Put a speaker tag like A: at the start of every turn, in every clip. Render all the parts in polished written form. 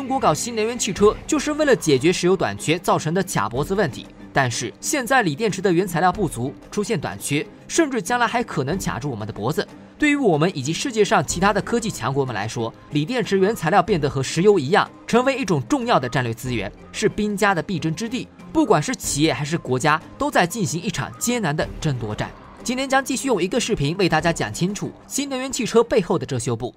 A: 中国搞新能源汽车就是为了解决石油短缺造成的卡脖子问题。但是现在锂电池的原材料不足，出现短缺，甚至将来还可能卡住我们的脖子。对于我们以及世界上其他的科技强国们来说，锂电池原材料变得和石油一样，成为一种重要的战略资源，是兵家的必争之地。不管是企业还是国家，都在进行一场艰难的争夺战。今天将继续用一个视频为大家讲清楚新能源汽车背后的遮羞布。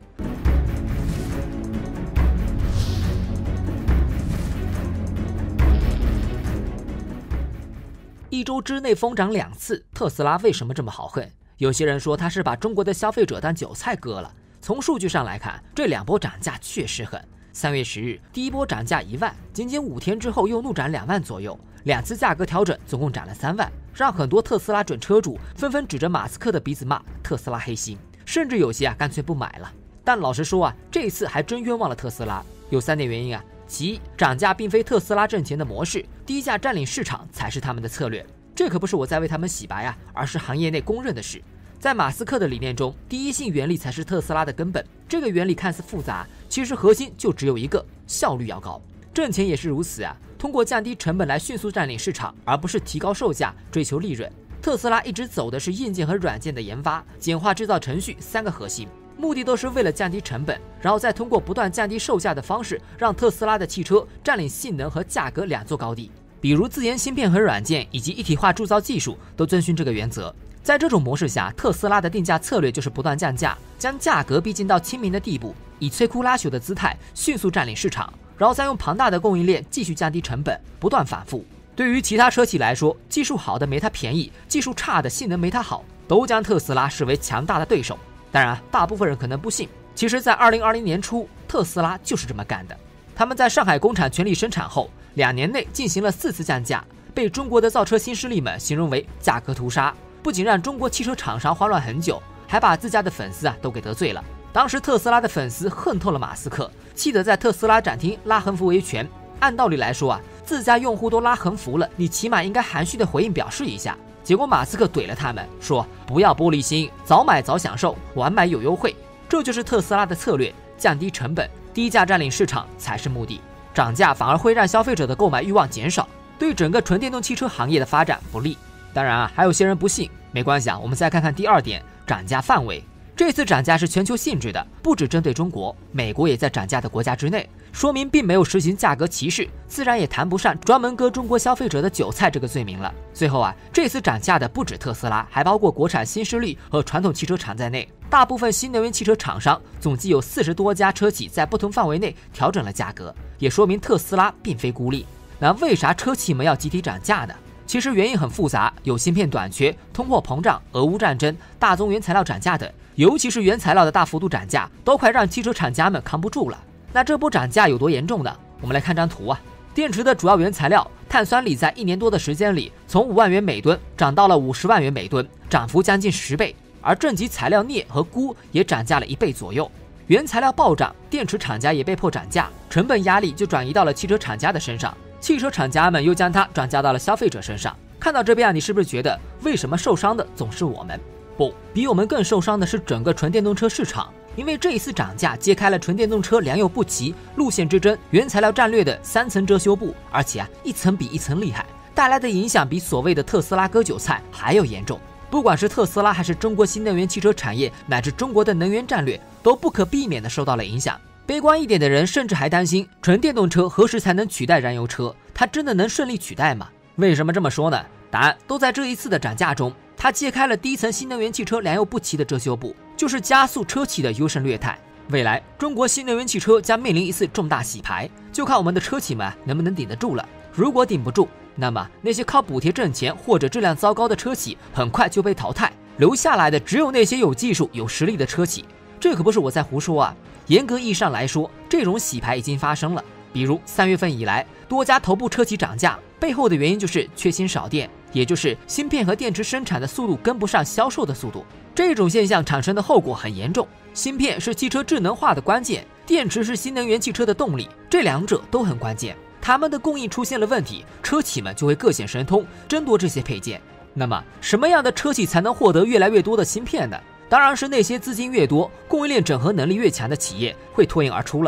A: 一周之内疯涨2次，特斯拉为什么这么豪横？有些人说他是把中国的消费者当韭菜割了。从数据上来看，这2波涨价确实狠。3月10日，第一波涨价1万，仅仅5天之后又怒涨2万左右，2次价格调整，总共涨了3万，让很多特斯拉准车主纷纷指着马斯克的鼻子骂特斯拉黑心，甚至有些干脆不买了。但老实说这一次还真冤枉了特斯拉，有3点原因其一，涨价并非特斯拉挣钱的模式，低价占领市场才是他们的策略。这可不是我在为他们洗白而是行业内公认的事。在马斯克的理念中，第一性原理才是特斯拉的根本。这个原理看似复杂，其实核心就只有一个：效率要高。挣钱也是如此通过降低成本来迅速占领市场，而不是提高售价追求利润。特斯拉一直走的是硬件和软件的研发、简化制造程序3个核心。目的都是为了降低成本，然后再通过不断降低售价的方式，让特斯拉的汽车占领性能和价格2座高地。比如自研芯片和软件以及一体化铸造技术都遵循这个原则。在这种模式下，特斯拉的定价策略就是不断降价，将价格逼近到亲民的地步，以摧枯拉朽的姿态迅速占领市场，然后再用庞大的供应链继续降低成本，不断反复。对于其他车企来说，技术好的没它便宜，技术差的性能没它好，都将特斯拉视为强大的对手。当然大部分人可能不信，其实在2020年初，特斯拉就是这么干的。他们在上海工厂全力生产后，2年内进行了4次降价，被中国的造车新势力们形容为价格屠杀，不仅让中国汽车厂商慌乱很久，还把自家的粉丝都给得罪了。当时特斯拉的粉丝恨透了马斯克，气得在特斯拉展厅拉横幅维权。按道理来说自家用户都拉横幅了，你起码应该含蓄的回应表示一下。结果马斯克怼了他们，说不要玻璃心，早买早享受，晚买有优惠。这就是特斯拉的策略，降低成本，低价占领市场才是目的。涨价反而会让消费者的购买欲望减少，对整个纯电动汽车行业的发展不利。当然还有些人不信，没关系我们再看看第2点，涨价范围。这次涨价是全球性质的，不只针对中国，美国也在涨价的国家之内，说明并没有实行价格歧视，自然也谈不上专门割中国消费者的韭菜这个罪名了。最后这次涨价的不止特斯拉，还包括国产新势力和传统汽车厂在内，大部分新能源汽车厂商总计有40多家车企在不同范围内调整了价格，也说明特斯拉并非孤立。那为啥车企们要集体涨价呢？其实原因很复杂，有芯片短缺、通货膨胀、俄乌战争、大宗原材料涨价等，尤其是原材料的大幅度涨价，都快让汽车厂家们扛不住了。那这波涨价有多严重呢？我们来看张图电池的主要原材料碳酸锂在1年多的时间里，从5万元每吨涨到了50万元每吨，涨幅将近10倍。而正极材料镍和钴也涨价了1倍左右。原材料暴涨，电池厂家也被迫涨价，成本压力就转移到了汽车厂家的身上。汽车厂家们又将它转嫁到了消费者身上。看到这边你是不是觉得为什么受伤的总是我们？不，比我们更受伤的是整个纯电动车市场，因为这一次涨价揭开了纯电动车良莠不齐、路线之争、原材料战略的3层遮羞布，而且一层比一层厉害，带来的影响比所谓的特斯拉割韭菜还要严重。不管是特斯拉还是中国新能源汽车产业，乃至中国的能源战略，都不可避免地受到了影响。悲观一点的人甚至还担心，纯电动车何时才能取代燃油车？它真的能顺利取代吗？为什么这么说呢？答案都在这一次的涨价中，它揭开了第一层新能源汽车良莠不齐的遮羞布，就是加速车企的优胜劣汰。未来中国新能源汽车将面临一次重大洗牌，就看我们的车企们能不能顶得住了。如果顶不住，那么那些靠补贴挣钱或者质量糟糕的车企很快就被淘汰，留下来的只有那些有技术、有实力的车企。这可不是我在胡说严格意义上来说，这种洗牌已经发生了。比如3月份以来，多家头部车企涨价，背后的原因就是缺芯少电，也就是芯片和电池生产的速度跟不上销售的速度。这种现象产生的后果很严重。芯片是汽车智能化的关键，电池是新能源汽车的动力，这2者都很关键。它们的供应出现了问题，车企们就会各显神通，争夺这些配件。那么什么样的车企才能获得越来越多的芯片呢？当然是那些资金越多、供应链整合能力越强的企业会脱颖而出了。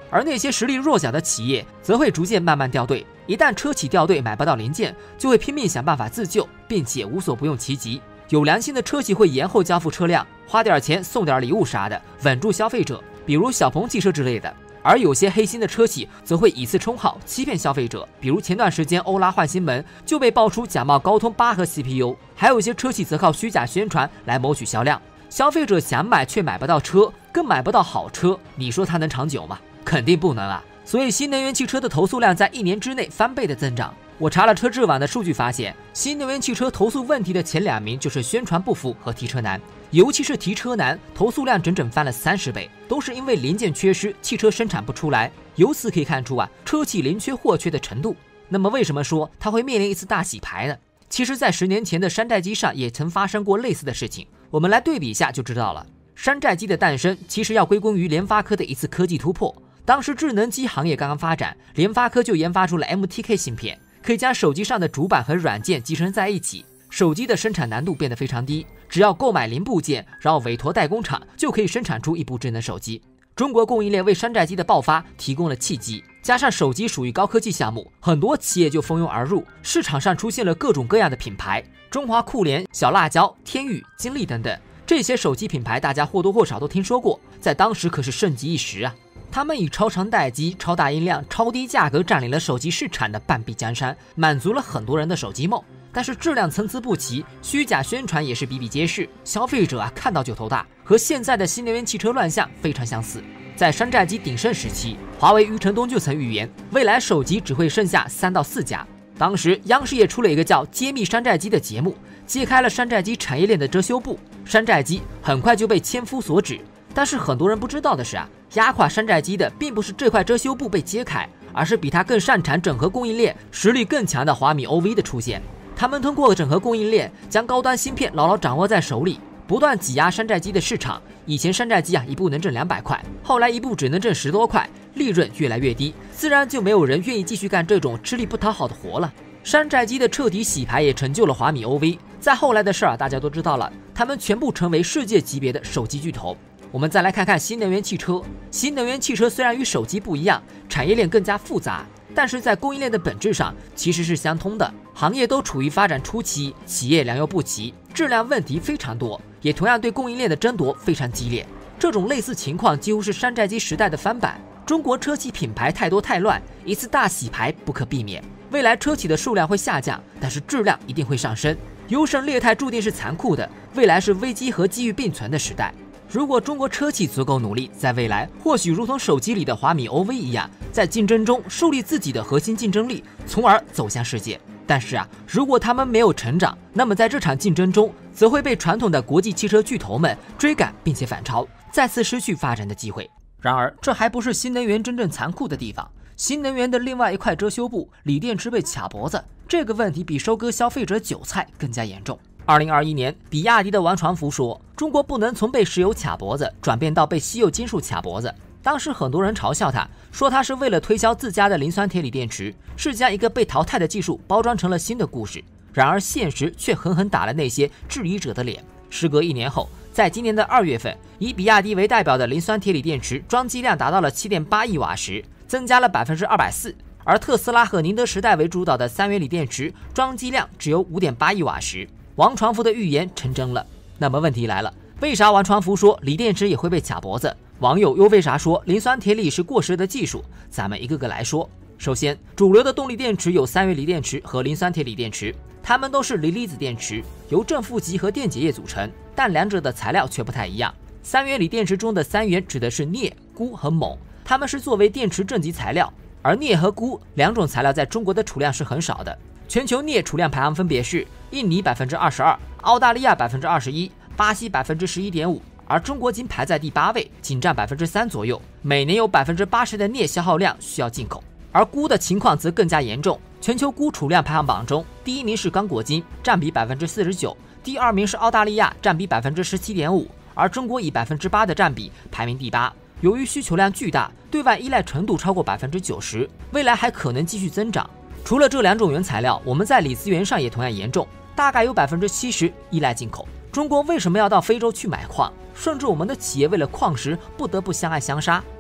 A: 而那些实力弱小的企业则会逐渐慢慢掉队。一旦车企掉队，买不到零件，就会拼命想办法自救，并且无所不用其极。有良心的车企会延后交付车辆，花点钱送点礼物啥的，稳住消费者，比如小鹏汽车之类的。而有些黑心的车企则会以次充好，欺骗消费者，比如前段时间欧拉换新门就被爆出假冒高通8核 CPU， 还有一些车企则靠虚假宣传来谋取销量。消费者想买却买不到车，更买不到好车，你说它能长久吗？肯定不能啊！所以新能源汽车的投诉量在1年之内翻倍的增长。我查了车质网的数据发现，新能源汽车投诉问题的前2名就是宣传不符和提车难，尤其是提车难，投诉量整整翻了30倍，都是因为零件缺失，汽车生产不出来。由此可以看出车企零缺货缺的程度。那么为什么说它会面临一次大洗牌呢？其实在10年前的山寨机上也曾发生过类似的事情，我们来对比一下就知道了。山寨机的诞生其实要归功于联发科的一次科技突破。当时智能机行业刚刚发展，联发科就研发出了 MTK 芯片，可以将手机上的主板和软件集成在一起，手机的生产难度变得非常低，只要购买零部件，然后委托代工厂，就可以生产出一部智能手机。中国供应链为山寨机的爆发提供了契机，加上手机属于高科技项目，很多企业就蜂拥而入，市场上出现了各种各样的品牌，中华酷联、小辣椒、天宇、金立等等，这些手机品牌大家或多或少都听说过，在当时可是盛极一时啊。他们以超长待机、超大音量、超低价格占领了手机市场的半壁江山，满足了很多人的手机梦。但是质量参差不齐，虚假宣传也是比比皆是，消费者看到就头大，和现在的新能源汽车乱象非常相似。在山寨机鼎盛时期，华为余承东就曾预言，未来手机只会剩下3到4家。当时央视也出了一个叫《揭秘山寨机》的节目，揭开了山寨机产业链的遮羞布，山寨机很快就被千夫所指。但是很多人不知道的是压垮山寨机的并不是这块遮羞布被揭开，而是比它更擅长整合供应链、实力更强的华米 OV 的出现。他们通过整合供应链，将高端芯片牢牢掌握在手里，不断挤压山寨机的市场。以前山寨机一部能挣200块，后来一部只能挣10多块，利润越来越低，自然就没有人愿意继续干这种吃力不讨好的活了。山寨机的彻底洗牌也成就了华米 OV。在后来的事大家都知道了，他们全部成为世界级别的手机巨头。我们再来看看新能源汽车。新能源汽车虽然与手机不一样，产业链更加复杂，但是在供应链的本质上其实是相通的。行业都处于发展初期，企业良莠不齐，质量问题非常多，也同样对供应链的争夺非常激烈。这种类似情况几乎是山寨机时代的翻版。中国车企品牌太多太乱，一次大洗牌不可避免。未来车企的数量会下降，但是质量一定会上升。优胜劣汰注定是残酷的，未来是危机和机遇并存的时代。如果中国车企足够努力，在未来或许如同手机里的华米 OV 一样，在竞争中树立自己的核心竞争力，从而走向世界。但是如果他们没有成长，那么在这场竞争中，则会被传统的国际汽车巨头们追赶，并且反超，再次失去发展的机会。然而，这还不是新能源真正残酷的地方。新能源的另外一块遮羞布，锂电池被卡脖子，这个问题比收割消费者韭菜更加严重。2021年，比亚迪的王传福说，中国不能从被石油卡脖子转变到被稀有金属卡脖子。当时很多人嘲笑他，说他是为了推销自家的磷酸铁锂电池，是将一个被淘汰的技术包装成了新的故事。然而现实却狠狠打了那些质疑者的脸。时隔1年后，在今年的2月份，以比亚迪为代表的磷酸铁锂电池装机量达到了 7.8 亿瓦时，增加了 240%， 而特斯拉和宁德时代为主导的3元锂电池装机量只有 5.8 亿瓦时。王传福的预言成真了。那么问题来了，为啥王传福说锂电池也会被卡脖子？网友又为啥说磷酸铁锂是过时的技术？咱们一个个来说。首先，主流的动力电池有3元锂电池和磷酸铁锂电池，它们都是锂离子电池，由正负极和电解液组成，但两者的材料却不太一样。3元锂电池中的3元指的是镍、钴和锰，它们是作为电池正极材料，而镍和钴两种材料在中国的储量是很少的。全球镍储量排行分别是印尼 22%， 澳大利亚 21%， 巴西 11.5%， 而中国仅排在第8位，仅占 3% 左右，每年有 80% 的镍消耗量需要进口。而钴的情况则更加严重，全球钴储量排行榜中，第1名是刚果金，占比 49%， 第2名是澳大利亚，占比 17.5%， 而中国以 8% 的占比排名第8。由于需求量巨大，对外依赖程度超过 90%， 未来还可能继续增长。除了这2种原材料，我们在锂资源上也同样严重，大概有 70% 依赖进口。中国为什么要到非洲去买矿？甚至我们的企业为了矿石不得不相爱相杀，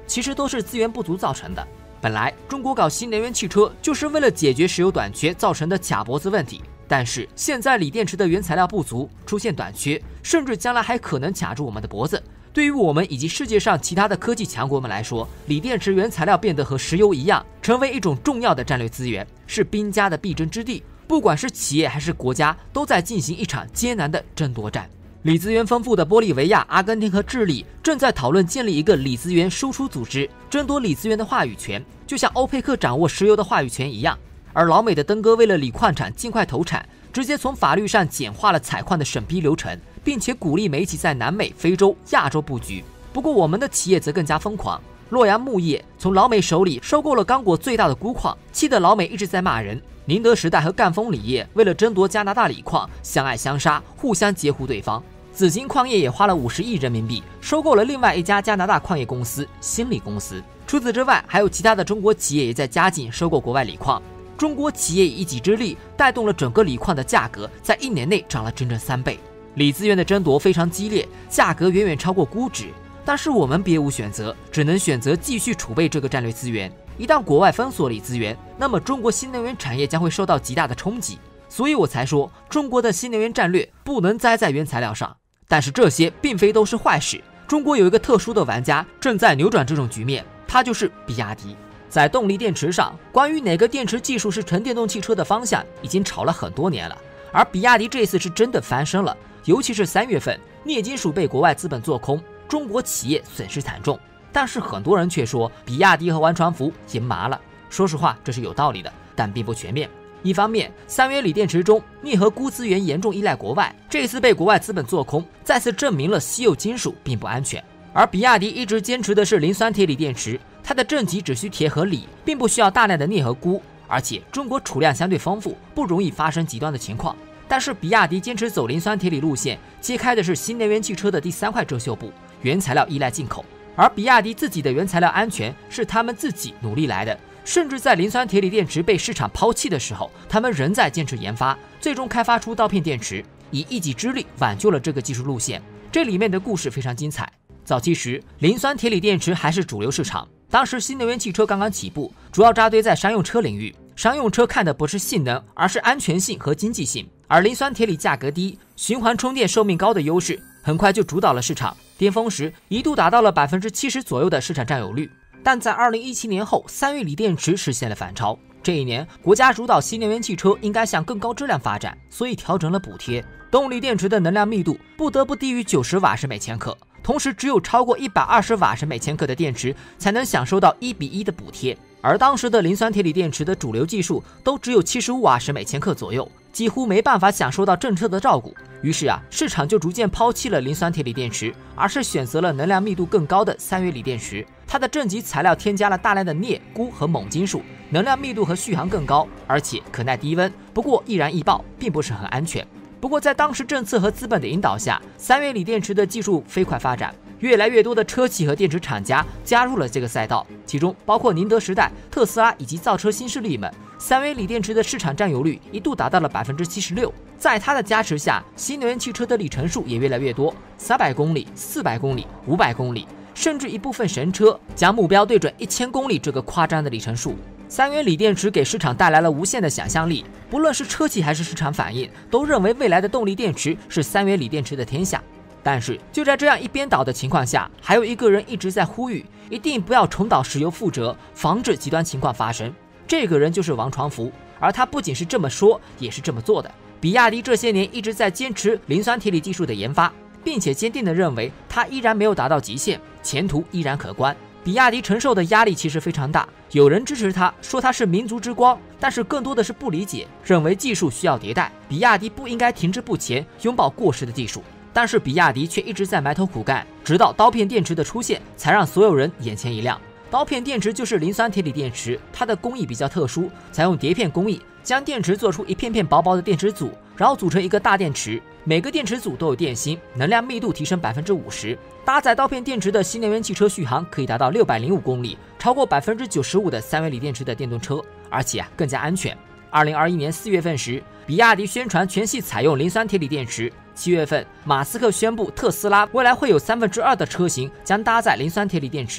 A: 其实都是资源不足造成的。本来中国搞新能源汽车就是为了解决石油短缺造成的卡脖子问题，但是现在锂电池的原材料不足，出现短缺，甚至将来还可能卡住我们的脖子。对于我们以及世界上其他的科技强国们来说，锂电池原材料变得和石油一样，成为一种重要的战略资源，是兵家的必争之地。不管是企业还是国家，都在进行一场艰难的争夺战。锂资源丰富的玻利维亚、阿根廷和智利正在讨论建立一个锂资源输出组织，争夺锂资源的话语权，就像欧佩克掌握石油的话语权一样。而老美的登哥为了锂矿产尽快投产，直接从法律上简化了采矿的审批流程，并且鼓励煤企在南美、非洲、亚洲布局。不过我们的企业则更加疯狂，洛阳钼业从老美手里收购了刚果最大的钴矿，气得老美一直在骂人。宁德时代和赣锋锂业为了争夺加拿大锂矿，相爱相杀，互相截胡对方。紫金矿业也花了50亿人民币收购了另外一家加拿大矿业公司新锂公司。除此之外，还有其他的中国企业也在加紧收购国外锂矿。中国企业以一己之力带动了整个锂矿的价格在1年内涨了整整3倍。锂资源的争夺非常激烈，价格远远超过估值，但是我们别无选择，只能选择继续储备这个战略资源。一旦国外封锁锂资源，那么中国新能源产业将会受到极大的冲击。所以我才说，中国的新能源战略不能栽在原材料上。但是这些并非都是坏事，中国有一个特殊的玩家正在扭转这种局面，他就是比亚迪。在动力电池上，关于哪个电池技术是纯电动汽车的方向，已经吵了很多年了。而比亚迪这次是真的翻身了，尤其是3月份，镍金属被国外资本做空，中国企业损失惨重。但是很多人却说比亚迪和王传福赢麻了。说实话，这是有道理的，但并不全面。一方面，3元锂电池中镍和钴资源严重依赖国外，这次被国外资本做空，再次证明了稀有金属并不安全。而比亚迪一直坚持的是磷酸铁锂电池，它的正极只需铁和锂，并不需要大量的镍和钴，而且中国储量相对丰富，不容易发生极端的情况。但是比亚迪坚持走磷酸铁锂路线，揭开的是新能源汽车的第3块遮羞布，原材料依赖进口。而比亚迪自己的原材料安全是他们自己努力来的，甚至在磷酸铁锂电池被市场抛弃的时候，他们仍在坚持研发，最终开发出刀片电池，以一己之力挽救了这个技术路线。这里面的故事非常精彩。早期时，磷酸铁锂电池还是主流市场，当时新能源汽车刚刚起步，主要扎堆在商用车领域。商用车看的不是性能，而是安全性和经济性。而磷酸铁锂价格低，循环充电寿命高的优势，很快就主导了市场。巅峰时一度达到了70%左右的市场占有率。但在2017年后，3元锂电池实现了反超。这一年，国家主导新能源汽车应该向更高质量发展，所以调整了补贴。动力电池的能量密度不得不低于90瓦时每千克，同时只有超过120瓦时每千克的电池才能享受到1:1的补贴。而当时的磷酸铁锂电池的主流技术都只有75瓦时每千克左右，几乎没办法享受到政策的照顾。于是市场就逐渐抛弃了磷酸铁锂电池，而是选择了能量密度更高的3元锂电池。它的正极材料添加了大量的镍、钴和锰金属，能量密度和续航更高，而且可耐低温，不过易燃易爆，并不是很安全。不过在当时政策和资本的引导下，3元锂电池的技术飞快发展，越来越多的车企和电池厂家加入了这个赛道，其中包括宁德时代、特斯拉以及造车新势力们。3元锂电池的市场占有率一度达到了76%。在它的加持下，新能源汽车的里程数也越来越多，300公里、400公里、500公里，甚至一部分神车将目标对准1000公里这个夸张的里程数。3元锂电池给市场带来了无限的想象力，不论是车企还是市场反应，都认为未来的动力电池是3元锂电池的天下。但是就在这样一边倒的情况下，还有一个人一直在呼吁，一定不要重蹈石油覆辙，防止极端情况发生。这个人就是王传福，而他不仅是这么说，也是这么做的。比亚迪这些年一直在坚持磷酸铁锂技术的研发，并且坚定地认为它依然没有达到极限，前途依然可观。比亚迪承受的压力其实非常大，有人支持他，说他是民族之光，但是更多的是不理解，认为技术需要迭代，比亚迪不应该停滞不前，拥抱过时的技术。但是比亚迪却一直在埋头苦干，直到刀片电池的出现，才让所有人眼前一亮。刀片电池就是磷酸铁锂电池，它的工艺比较特殊，采用碟片工艺，将电池做出一片片薄薄的电池组，然后组成一个大电池，每个电池组都有电芯，能量密度提升50%。搭载刀片电池的新能源汽车续航可以达到605公里，超过95%的3元锂电池的电动车，而且更加安全。2021年4月份时，比亚迪宣传全系采用磷酸铁锂电池。7月份，马斯克宣布特斯拉未来会有2/3的车型将搭载磷酸铁锂电池。比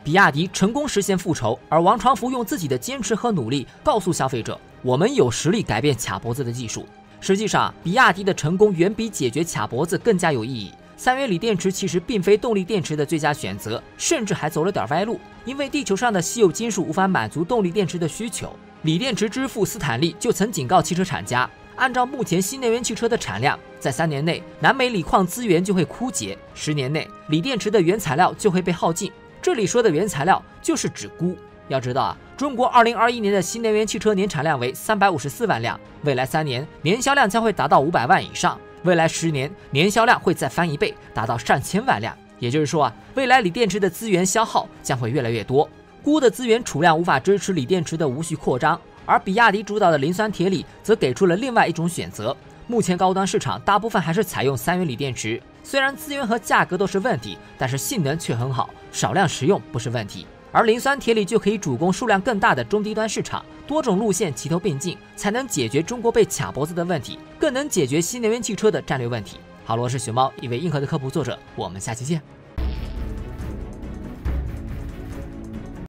A: 比亚迪成功实现复仇，而王传福用自己的坚持和努力告诉消费者，我们有实力改变卡脖子的技术。实际上，比亚迪的成功远比解决卡脖子更加有意义。三元锂电池其实并非动力电池的最佳选择，甚至还走了点歪路，因为地球上的稀有金属无法满足动力电池的需求。锂电池之父斯坦利就曾警告汽车厂家，按照目前新能源汽车的产量，在3年内南美锂矿资源就会枯竭，10年内锂电池的原材料就会被耗尽。这里说的原材料就是指钴。要知道啊，中国2021年的新能源汽车年产量为354万辆，未来3年年销量将会达到500万以上，未来10年年销量会再翻1倍，达到上千万辆。也就是说啊，未来锂电池的资源消耗将会越来越多，钴的资源储量无法支持锂电池的无序扩张，而比亚迪主导的磷酸铁锂则给出了另外一种选择。目前高端市场大部分还是采用3元锂电池，虽然资源和价格都是问题，但是性能却很好，少量使用不是问题。而磷酸铁锂就可以主攻数量更大的中低端市场，多种路线齐头并进，才能解决中国被卡脖子的问题，更能解决新能源汽车的战略问题。好了，我是熊猫，一位硬核的科普作者，我们下期见。